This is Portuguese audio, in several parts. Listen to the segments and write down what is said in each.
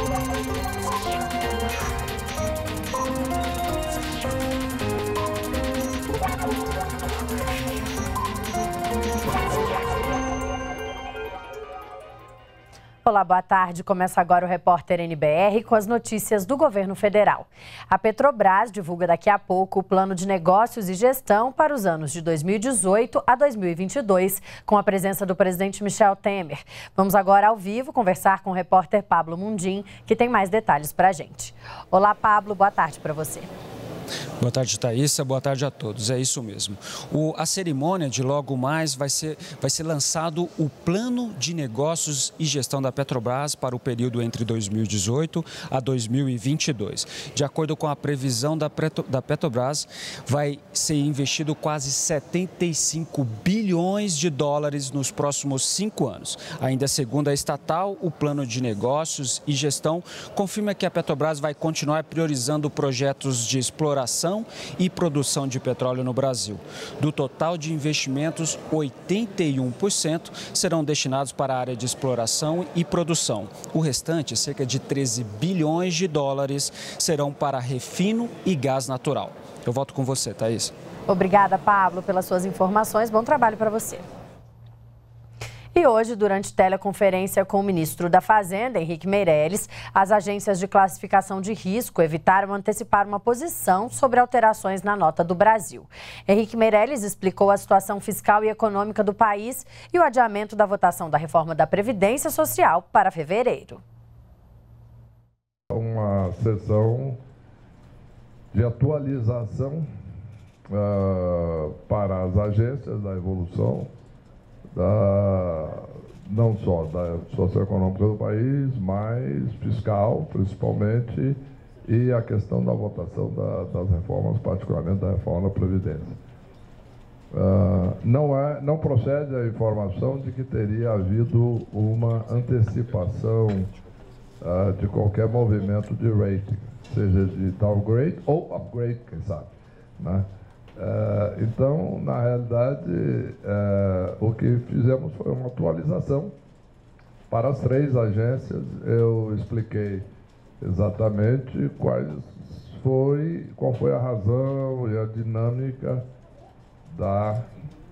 Olá, boa tarde. Começa agora o Repórter NBR com as notícias do governo federal. A Petrobras divulga daqui a pouco o plano de negócios e gestão para os anos de 2018 a 2022, com a presença do presidente Michel Temer. Vamos agora ao vivo conversar com o repórter Pablo Mundim, que tem mais detalhes para a gente. Olá, Pablo. Boa tarde para você. Boa tarde, Thaísa. Boa tarde a todos. É isso mesmo. A cerimônia de logo mais vai ser lançado o Plano de Negócios e Gestão da Petrobras para o período entre 2018 a 2022. De acordo com a previsão da Petrobras, vai ser investido quase 75 bilhões de dólares nos próximos 5 anos. Ainda segundo a estatal, o Plano de Negócios e Gestão confirma que a Petrobras vai continuar priorizando projetos de exploração e produção de petróleo no Brasil. Do total de investimentos, 81% serão destinados para a área de exploração e produção. O restante, cerca de 13 bilhões de dólares, serão para refino e gás natural. Eu volto com você, Thaís. Obrigada, Pablo, pelas suas informações. Bom trabalho para você. E hoje, durante teleconferência com o ministro da Fazenda, Henrique Meirelles, as agências de classificação de risco evitaram antecipar uma posição sobre alterações na nota do Brasil. Henrique Meirelles explicou a situação fiscal e econômica do país e o adiamento da votação da reforma da Previdência Social para fevereiro. Uma sessão de atualização para as agências da evolução, não só da socioeconômica do país, mas fiscal, principalmente, e a questão da votação das reformas, particularmente da reforma da Previdência. Não procede a informação de que teria havido uma antecipação de qualquer movimento de rating, seja de downgrade ou upgrade, quem sabe, né? Então, na realidade, o que fizemos foi uma atualização para as 3 agências. Eu expliquei exatamente qual foi a razão e a dinâmica da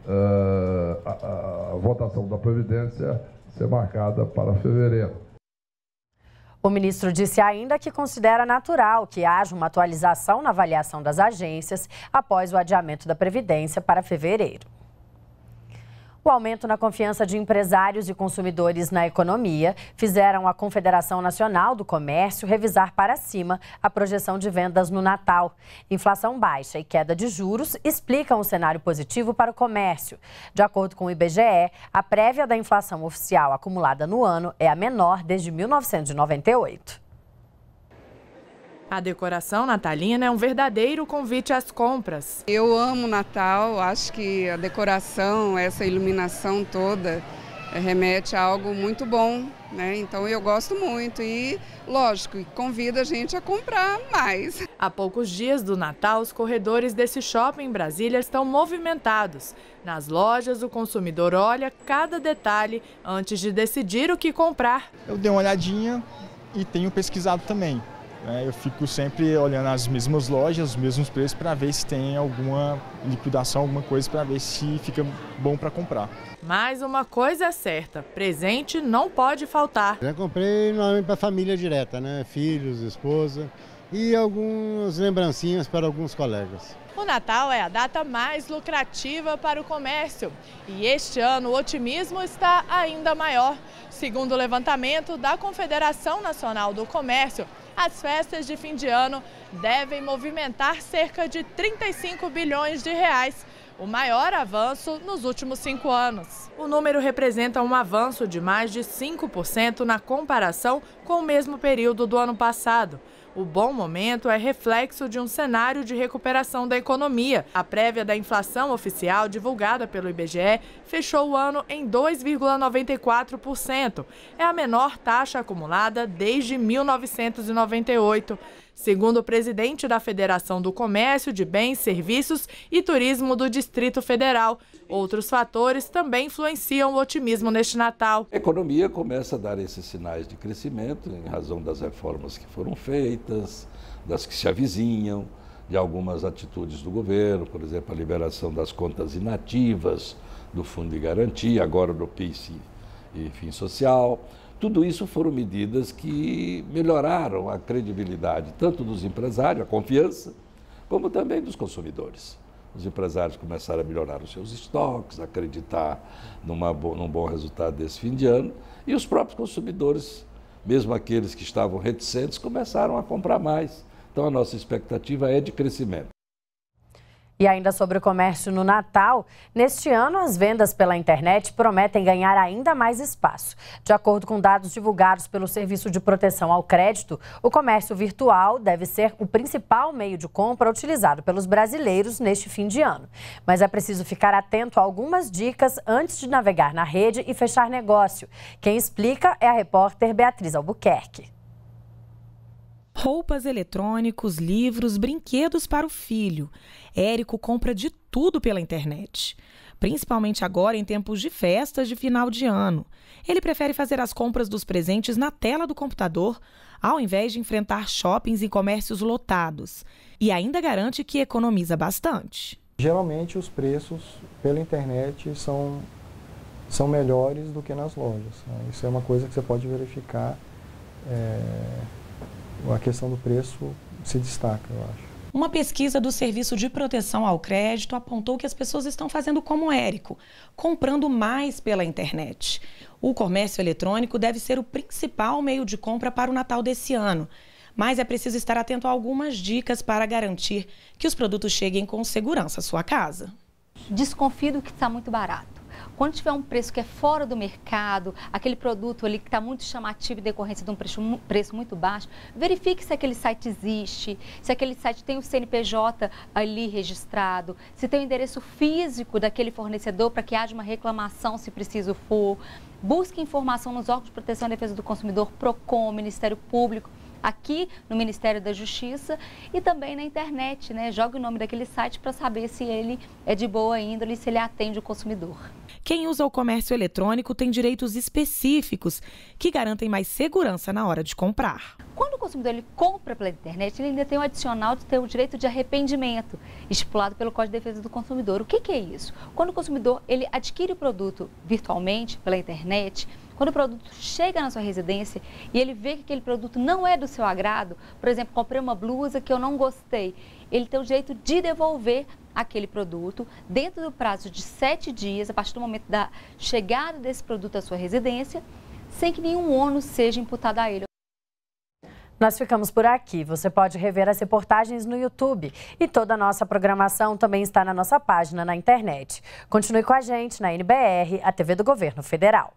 a votação da Previdência ser marcada para fevereiro. O ministro disse ainda que considera natural que haja uma atualização na avaliação das agências após o adiamento da Previdência para fevereiro. O aumento na confiança de empresários e consumidores na economia fizeram a Confederação Nacional do Comércio revisar para cima a projeção de vendas no Natal. Inflação baixa e queda de juros explicam o cenário positivo para o comércio. De acordo com o IBGE, a prévia da inflação oficial acumulada no ano é a menor desde 1998. A decoração natalina é um verdadeiro convite às compras. Eu amo Natal, acho que a decoração, essa iluminação toda remete a algo muito bom, né? Então eu gosto muito e, lógico, convida a gente a comprar mais. Há poucos dias do Natal, os corredores desse shopping em Brasília estão movimentados. Nas lojas, o consumidor olha cada detalhe antes de decidir o que comprar. Eu dei uma olhadinha e tenho pesquisado também. Eu fico sempre olhando as mesmas lojas, os mesmos preços, para ver se tem alguma liquidação, alguma coisa, para ver se fica bom para comprar. Mas uma coisa é certa, presente não pode faltar. Já comprei normalmente para a família direta, né? Filhos, esposa e algumas lembrancinhas para alguns colegas. O Natal é a data mais lucrativa para o comércio e este ano o otimismo está ainda maior. Segundo o levantamento da Confederação Nacional do Comércio, as festas de fim de ano devem movimentar cerca de 35 bilhões de reais, o maior avanço nos últimos 5 anos. O número representa um avanço de mais de 5% na comparação com o mesmo período do ano passado. O bom momento é reflexo de um cenário de recuperação da economia. A prévia da inflação oficial, divulgada pelo IBGE, fechou o ano em 2,94%. É a menor taxa acumulada desde 1998. Segundo o presidente da Federação do Comércio de Bens, Serviços e Turismo do Distrito Federal, outros fatores também influenciam o otimismo neste Natal. A economia começa a dar esses sinais de crescimento em razão das reformas que foram feitas, das que se avizinham, de algumas atitudes do governo, por exemplo, a liberação das contas inativas, do Fundo de Garantia, agora do PIS e Fim Social. Tudo isso foram medidas que melhoraram a credibilidade tanto dos empresários, a confiança, como também dos consumidores. Os empresários começaram a melhorar os seus estoques, acreditar num bom resultado desse fim de ano, e os próprios consumidores, mesmo aqueles que estavam reticentes, começaram a comprar mais. Então a nossa expectativa é de crescimento. E ainda sobre o comércio no Natal, neste ano as vendas pela internet prometem ganhar ainda mais espaço. De acordo com dados divulgados pelo Serviço de Proteção ao Crédito, o comércio virtual deve ser o principal meio de compra utilizado pelos brasileiros neste fim de ano. Mas é preciso ficar atento a algumas dicas antes de navegar na rede e fechar negócio. Quem explica é a repórter Beatriz Albuquerque. Roupas, eletrônicos, livros, brinquedos para o filho. Érico compra de tudo pela internet, principalmente agora em tempos de festas de final de ano. Ele prefere fazer as compras dos presentes na tela do computador, ao invés de enfrentar shoppings e comércios lotados. E ainda garante que economiza bastante. Geralmente os preços pela internet são melhores do que nas lojas. Isso é uma coisa que você pode verificar. A questão do preço se destaca, eu acho. Uma pesquisa do Serviço de Proteção ao Crédito apontou que as pessoas estão fazendo como o Érico, comprando mais pela internet. O comércio eletrônico deve ser o principal meio de compra para o Natal desse ano. Mas é preciso estar atento a algumas dicas para garantir que os produtos cheguem com segurança à sua casa. Desconfie do que está muito barato. Quando tiver um preço que é fora do mercado, aquele produto ali que está muito chamativo em decorrência de um preço muito baixo, verifique se aquele site existe, se aquele site tem o CNPJ ali registrado, se tem o endereço físico daquele fornecedor para que haja uma reclamação se preciso for. Busque informação nos órgãos de proteção e defesa do consumidor, PROCON, Ministério Público, aqui no Ministério da Justiça e também na internet, né? Jogue o nome daquele site para saber se ele é de boa índole e se ele atende o consumidor. Quem usa o comércio eletrônico tem direitos específicos que garantem mais segurança na hora de comprar. Quando o consumidor ele compra pela internet, ele ainda tem o adicional de ter o direito de arrependimento, estipulado pelo Código de Defesa do Consumidor. O que é isso? Quando o consumidor ele adquire o produto virtualmente, pela internet, quando o produto chega na sua residência e ele vê que aquele produto não é do seu agrado, por exemplo, comprei uma blusa que eu não gostei, ele tem o direito de devolver aquele produto dentro do prazo de 7 dias, a partir do momento da chegada desse produto à sua residência, sem que nenhum ônus seja imputado a ele. Nós ficamos por aqui. Você pode rever as reportagens no YouTube e toda a nossa programação também está na nossa página na internet. Continue com a gente na NBR, a TV do Governo Federal.